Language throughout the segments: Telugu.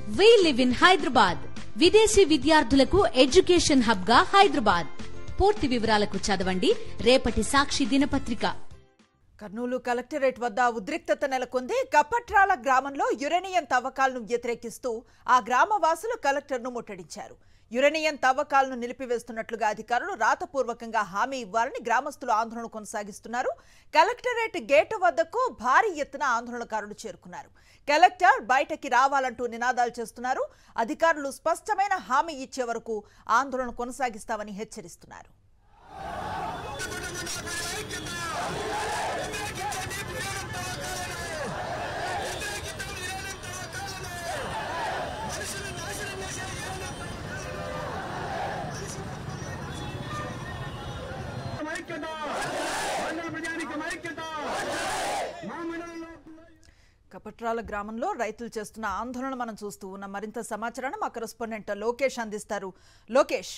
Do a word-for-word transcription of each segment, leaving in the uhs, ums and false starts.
We live in Hyderabad. విదేశీ విద్యార్థులకు ఎడ్యుకేషన్ హబ్ గా హైదరాబాద్. పూర్తి వివరాలకు చదవండి రేపటి సాక్షి దినపత్రిక. కర్నూలు కలెక్టరేట్ వద్ద ఉద్రిక్తత నెలకొంది. కపట్రాల గ్రామంలో యురేనియం తవ్వకాలను వ్యతిరేకిస్తూ ఆ గ్రామ వాసులు కలెక్టర్ను ముట్టడించారు. యురేనియం తవ్వకాలను నిలిపివేస్తున్నట్లుగా అధికారులు రాతపూర్వకంగా హామీ ఇవ్వాలని గ్రామస్తులు ఆందోళన కొనసాగిస్తున్నారు. కలెక్టరేట్ గేటు వద్దకు భారీ ఎత్తున ఆందోళనకారులు చేరుకున్నారు. కలెక్టర్ బయటకి రావాలంటూ నినాదాలు చేస్తున్నారు. అధికారులు స్పష్టమైన హామీ ఇచ్చే వరకు ఆందోళన కొనసాగిస్తామని హెచ్చరిస్తున్నారు. కపట్రాల గ్రామంలో రైతులు చేస్తున్న ఆందోళన మనం చూస్తూ ఉన్న మరింత సమాచారాన్ని మా కరెస్పాండెంట్ లోకేష్ అందిస్తారు. లోకేష్,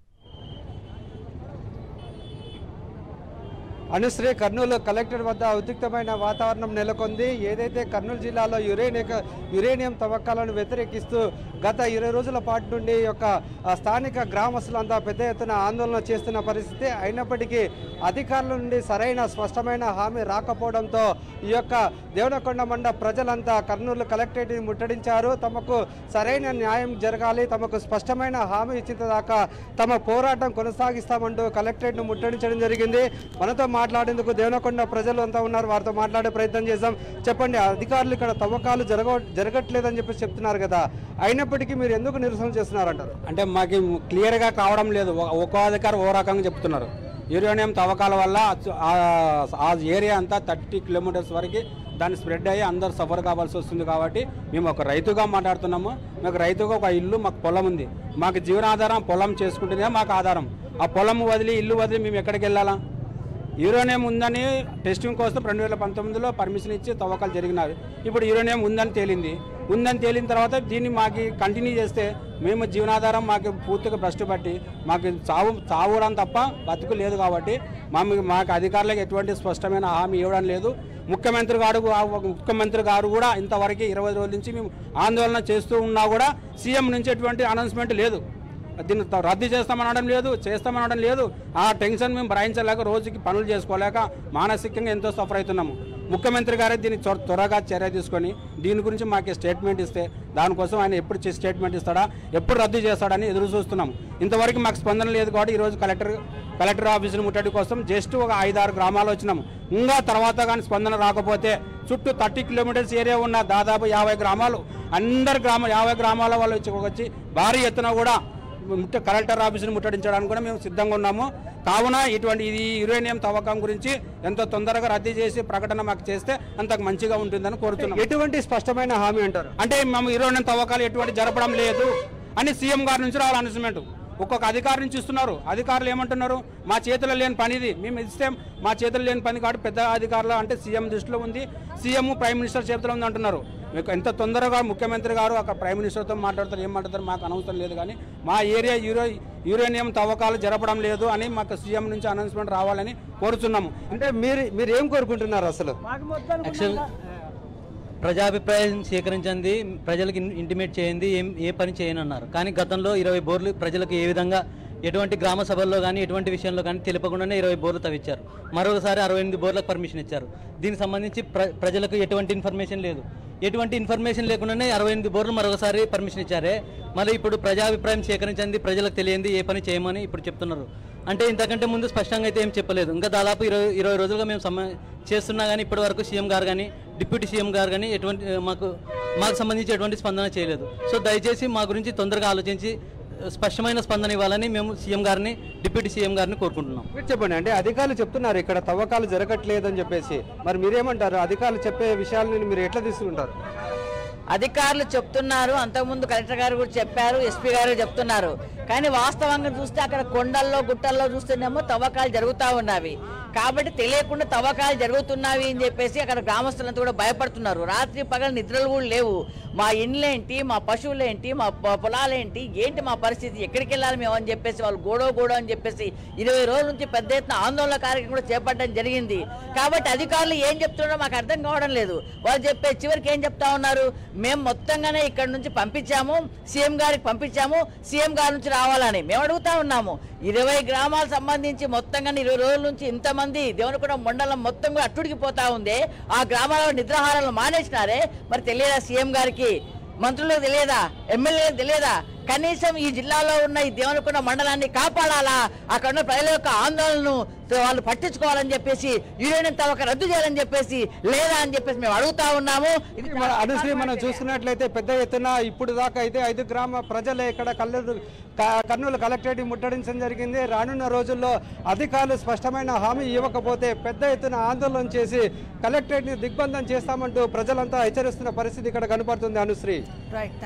అనుశ్రీ, కర్నూలు కలెక్టర్ వద్ద ఉద్రిక్తమైన వాతావరణం నెలకొంది. ఏదైతే కర్నూలు జిల్లాలో యురేనియం యురేనియం తవ్వకాలను వ్యతిరేకిస్తూ గత ఇరవై రోజుల పాటు నుండి యొక్క స్థానిక గ్రామస్తులంతా పెద్ద ఎత్తున ఆందోళన చేస్తున్న పరిస్థితి. అయినప్పటికీ అధికారుల నుండి సరైన స్పష్టమైన హామీ రాకపోవడంతో ఈ యొక్క దేవనకొండ మండ ప్రజలంతా కర్నూలు కలెక్టరేట్ని ముట్టడించారు. తమకు సరైన న్యాయం జరగాలి, తమకు స్పష్టమైన హామీ ఇచ్చిన దాకా తమ పోరాటం కొనసాగిస్తామంటూ కలెక్టరేట్ను ముట్టడించడం జరిగింది. మనతో మాట్లాడేందుకు దేవనకొండ ప్రజలు అంతా ఉన్నారు, వారితో మాట్లాడే ప్రయత్నం చేద్దాం. చెప్పండి, అధికారులు ఇక్కడ తవ్వకాలు జరగ జరగట్లేదని చెప్పి చెప్తున్నారు కదా, అయినప్పటికీ మీరు ఎందుకు నిరసన చేస్తున్నారంటారు? అంటే మాకు క్లియర్గా కావడం లేదు. ఒక్కో అధికారి ఓ రకంగా చెప్తున్నారు. యురేనియం తవ్వకాల వల్ల ఆ ఏరియా అంతా థర్టీ కిలోమీటర్స్ వరకు దాన్ని స్ప్రెడ్ అయ్యి అందరూ సఫర్ కావాల్సి వస్తుంది. కాబట్టి మేము ఒక రైతుగా మాట్లాడుతున్నాము. మాకు రైతుగా ఒక ఇల్లు, మాకు పొలం ఉంది. మాకు జీవనాధారం పొలం చేసుకుంటేనే మాకు ఆధారం. ఆ పొలం వదిలి ఇల్లు వదిలి మేము ఎక్కడికి వెళ్ళాలా? యురేనియం ఉందని టెస్టింగ్ కోసం రెండు వేల పంతొమ్మిదిలో పర్మిషన్ ఇచ్చి తవ్వకాలు జరిగినవి. ఇప్పుడు యురేనియం ఉందని తేలింది. ఉందని తేలిన తర్వాత దీన్ని మాకు కంటిన్యూ చేస్తే మేము జీవనాధారం మాకు పూర్తిగా భ్రష్టు పట్టి మాకు చావు చావడం తప్ప బతుకు లేదు. కాబట్టి మాకు మాకు అధికారులకు ఎటువంటి స్పష్టమైన హామీ ఇవ్వడం లేదు. ముఖ్యమంత్రి గారు ముఖ్యమంత్రి గారు కూడా ఇంతవరకు ఇరవై రోజుల నుంచి మేము ఆందోళన చేస్తూ ఉన్నా కూడా సీఎం నుంచి ఎటువంటి అనౌన్స్మెంట్ లేదు. దీన్ని రద్దు చేస్తామనడం లేదు, చేస్తామనడం లేదు. ఆ టెన్షన్ మేము భరించలేక రోజుకి పనులు చేసుకోలేక మానసికంగా ఎంతో సఫర్ అవుతున్నాము. ముఖ్యమంత్రి గారే దీన్ని త్వరగా చర్య తీసుకొని దీని గురించి మాకు స్టేట్మెంట్ ఇస్తే దానికోసం ఆయన ఎప్పుడు స్టేట్మెంట్ ఇస్తాడా, ఎప్పుడు రద్దు చేస్తాడని ఎదురు చూస్తున్నాము. ఇంతవరకు మాకు స్పందన లేదు. కాబట్టి ఈరోజు కలెక్టర్ కలెక్టర్ ఆఫీసును ముట్టడి కోసం జస్ట్ ఒక ఐదారు గ్రామాలు వచ్చినాము. ఇంకా తర్వాత కానీ స్పందన రాకపోతే చుట్టూ థర్టీ కిలోమీటర్స్ ఏరియా ఉన్న దాదాపు యాభై గ్రామాలు అందరు గ్రామ యాభై గ్రామాల వాళ్ళు వచ్చి వచ్చి భారీ ఎత్తున కూడా కలెక్టర్ ఆఫీసును ముట్టడించడానికి కూడా మేము సిద్ధంగా ఉన్నాము. కావున ఇటువంటి ఇది యురేనియం తవ్వకం గురించి ఎంతో తొందరగా రద్దు చేసి ప్రకటన మాకు చేస్తే అంతకు మంచిగా ఉంటుందని కోరుతున్నాం. ఎటువంటి స్పష్టమైన హామీ అంటారు? అంటే మేము యురేనియం తవ్వకాలు ఎటువంటి జరపడం లేదు అని సీఎం గారి నుంచి రావాలి అనౌన్స్మెంట్. ఒక్కొక్క అధికారి నుంచి ఇస్తున్నారు. అధికారులు ఏమంటున్నారు, మా చేతుల్లో లేని పని ఇది, మేము ఇస్తే మా చేతుల్లో లేని పని కాబట్టి పెద్ద అధికారులు అంటే సీఎం దృష్టిలో ఉంది, సీఎం ప్రైమ్ మినిస్టర్ చేతిలో ఉంది అంటున్నారు. మీకు ఎంత తొందరగా ముఖ్యమంత్రి గారు అక్కడ ప్రైమ్ మినిస్టర్తో మాట్లాడతారు, ఏం మాట్లాడతారు మాకు అనవసరం లేదు. కానీ మా ఏరియా యూరో యురేనియం తవ్వకాలు జరపడం లేదు అని మాకు సీఎం నుంచి అనౌన్స్మెంట్ రావాలని కోరుతున్నాము. అంటే మీరు మీరు ఏం కోరుకుంటున్నారు? అసలు ప్రజాభిప్రాయం సేకరించింది, ప్రజలకు ఇంటిమేట్ చేయండి, ఏం ఏ పని చేయనన్నారు. కానీ గతంలో ఇరవై బోర్లు ప్రజలకు ఏ విధంగా ఎటువంటి గ్రామ సభల్లో కానీ ఎటువంటి విషయంలో కానీ తెలియకుండానే ఇరవై బోర్లు తవ్వించారు. మరొకసారి అరవై ఎనిమిది బోర్లకు పర్మిషన్ ఇచ్చారు. దీనికి సంబంధించి ప్ర ప్రజలకు ఎటువంటి ఇన్ఫర్మేషన్ లేదు. ఎటువంటి ఇన్ఫర్మేషన్ లేకుండానే అరవై ఎనిమిది బోర్లు మరొకసారి పర్మిషన్ ఇచ్చారే. మళ్ళీ ఇప్పుడు ప్రజాభిప్రాయం సేకరించింది, ప్రజలకు తెలియంది, ఏ పని చేయమని ఇప్పుడు చెప్తున్నారు. అంటే ఇంతకంటే ముందు స్పష్టంగా అయితే ఏం చెప్పలేదు. ఇంకా దాదాపు ఇరవై ఇరవై రోజులుగా మేము సమ చేస్తున్నా కానీ ఇప్పటి వరకు సీఎం గారు కానీ డిప్యూటీ సీఎం గారు కానీ ఎటువంటి మాకు మాకు సంబంధించి ఎటువంటి స్పందన చేయలేదు. సో దయచేసి మా గురించి తొందరగా ఆలోచించి స్పష్టమైన స్పందన ఇవ్వాలని మేము సీఎం గారిని డిప్యూటీ సీఎం గారిని కోరుకుంటున్నాం. మీరు చెప్పండి, అంటే అధికారులు చెప్తున్నారు ఇక్కడ తవ్వకాలు జరగట్లేదని చెప్పేసి, మరి మీరేమంటారు? అధికారులు చెప్పే విషయాలను మీరు ఎట్లా తీసుకుంటారు? అధికారులు చెప్తున్నారు, అంతకుముందు కలెక్టర్ గారు కూడా చెప్పారు, ఎస్పీ గారు చెప్తున్నారు. కానీ వాస్తవంగా చూస్తే అక్కడ కొండల్లో గుట్టల్లో చూస్తేనేమో తవ్వకాలు జరుగుతూ ఉన్నవి. కాబట్టి తెలియకుండా తవ్వకాలు జరుగుతున్నవి అని చెప్పేసి అక్కడ గ్రామస్తులంతా కూడా భయపడుతున్నారు. రాత్రి పగల నిద్రలు కూడా లేవు. మా ఇండ్లేంటి, మా పశువులేంటి, మా పొ- పొలాలేంటి, ఏంటి మా పరిస్థితి, ఎక్కడికి వెళ్ళాలి మేము అని చెప్పేసి వాళ్ళు గోడో గోడో అని చెప్పేసి ఇరవై రోజుల నుంచి పెద్ద ఎత్తున ఆందోళన కార్యక్రమం కూడా చేపట్టడం జరిగింది. కాబట్టి అధికారులు ఏం చెప్తున్నారో మాకు అర్థం కావడం లేదు. వాళ్ళు చెప్పే చివరికి ఏం చెప్తా ఉన్నారు, మేము మొత్తంగానే ఇక్కడ నుంచి పంపించాము, సీఎం గారికి పంపించాము, సీఎం గారి నుంచి రావాలని మేము అడుగుతా ఉన్నాము. ఇరవై గ్రామాలకు సంబంధించి మొత్తంగానే ఇరవై రోజుల నుంచి ఇంతమంది దేవనకొండ మండలం మొత్తం కూడా అట్టుడికి పోతా ఉంది. ఆ గ్రామాలలో నిద్రాహారాలు మానేసినారే, మరి తెలియదా సీఎం గారికి, మంత్రులకు తెలియదా, ఎమ్మెల్యేలకు తెలియదా? కనీసం ఈ జిల్లాలో ఉన్న ఈ దేవనకొండ మండలాన్ని కాపాడాలా, అక్కడ ఉన్న ప్రజల యొక్క ఆందోళనను వాళ్ళు పట్టించుకోవాలని చెప్పేసి యూనియన్ తవ్వక రద్దు చేయాలని చెప్పేసి లేదా అని చెప్పేసి మేము అడుగుతా ఉన్నాము. ఇది అనుశ్రీ మనం చూసుకున్నట్లయితే పెద్ద ఎత్తున ఇప్పుడు దాకా అయితే ఐదు గ్రామ ప్రజలే ఇక్కడ కల్లూరు కర్నూలు కలెక్టరేట్ ముట్టడించడం జరిగింది. రానున్న రోజుల్లో అధికారులు స్పష్టమైన హామీ ఇవ్వకపోతే పెద్ద ఎత్తున ఆందోళన చేసి కలెక్టరేట్ ని దిగ్బంధం చేస్తామంటూ ప్రజలంతా హెచ్చరిస్తున్న పరిస్థితి ఇక్కడ కనపడుతుంది. అనుశ్రీ. రైట్.